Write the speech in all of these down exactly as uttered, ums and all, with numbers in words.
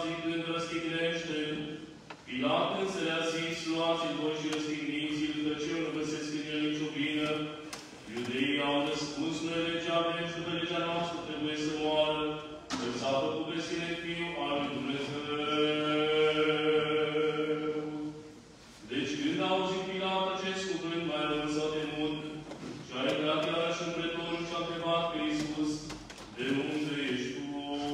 zicând, răstignește. Pilat însă le-a zis, luați-l voi și răstigniți-l, căci eu nu găsesc în el nicio vină. Iudeii au răspuns, noi legea avem și după legea noastră trebuie să moară, că s-a făcut pe sine Fiul al lui Dumnezeu. Deci când a auzit Pilat acest cuvânt, mai rău s-a temut și a intrat iarăși în pretorul și a întrebat pe Iisus, de unde ești tu?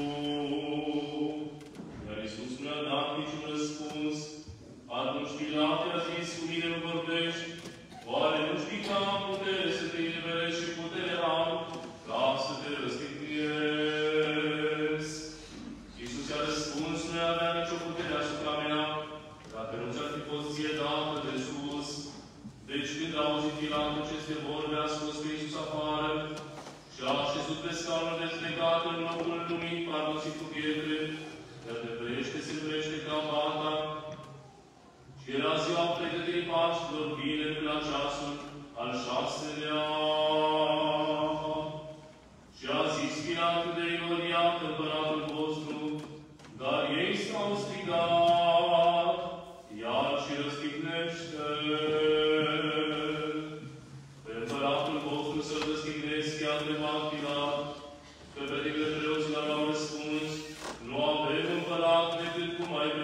Iar Iisus nu a dat niciun răspuns. Atunci Pilat i-a zis, cu mine nu vorbești? Oare nu știi că am putere să te eliberezi și putere am ca să te răstignesc? Iisus i-a răspuns, nu avea nicio putere asupra mea, dacă nu ți-ar fi fost ție dată de sus. Deci când a auzit Pilat aceste vorbe, a scos pe Iisus afară și a așezut pe scaunul dezlegat în locul numit pardosit cu pietre, iar de vrește se vrește ca bata. Și era ziua pregătirii Paștilor, vineri la ceasul al șaselea. Și a zis Pilat iudeilor, iată împăratul vostru, dar ei s-au strigat, iar și răstignește-l. Pe împăratul vostru să-l răstignesc, i-a întrebat Pilat, că predicile preoților au răspuns, nu avem împărat decât cum ai pe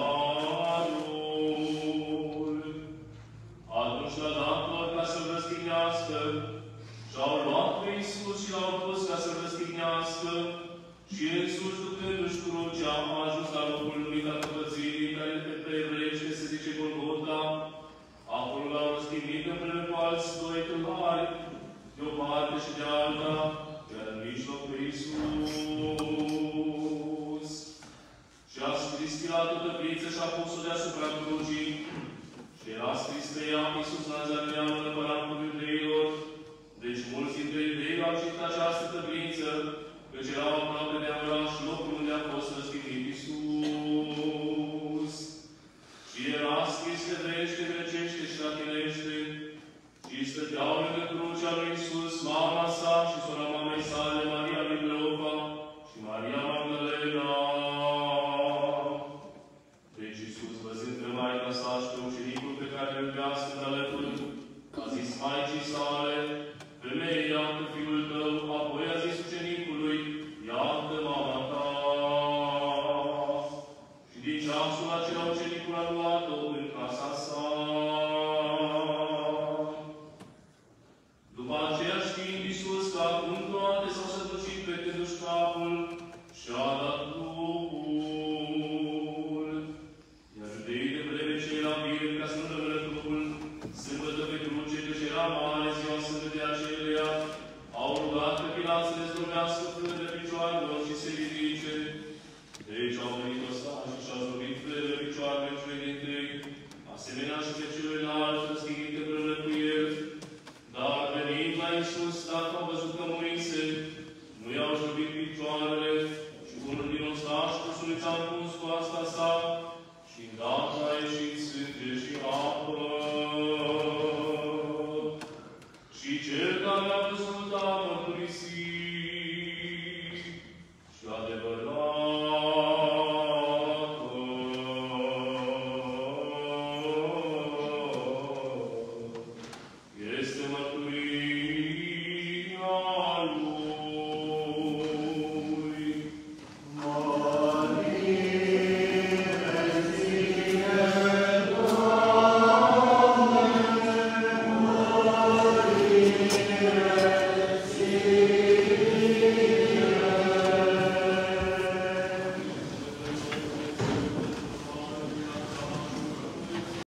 Cezarul. Atunci l-a dat lor ca să-l răstignească și-au luat pe Iisus și l-au pus ca să-l răstignească și însuși ducându-și crucea a ajuns la locul numit al căpățirii, care pe evreiește se zice Golgota. Acolo l-au răstignit împreună cu alți doi tâlhari, de o parte și de alta, iar în mijloc pe Iisus. Și a scris Pilat o tăbliță și a pus-o deasupra crucii. Și era scris pe ea, Iisus Nazareneanul, împăratul iudeilor. Deci mulți dintre iudei au citit această tăbliță, căci erau aproape de oraș, locul unde a fost răstignit Iisus. Și era scris pe drește, grecește și latinește, și stăteau lângă crucea lui Iisus, mama sa și sora mamei sale, Maria lui Cleofa și Maria Magdalena. Deci Iisus, văzând că Maica sa și pe ucenicul pe care îl iubea stând alături, a zis Maicii sale, femeie, iată fiul tău, apoi a zis ucenicului, iată mama ta. Și din ceasul acela ucenicul a luat-o,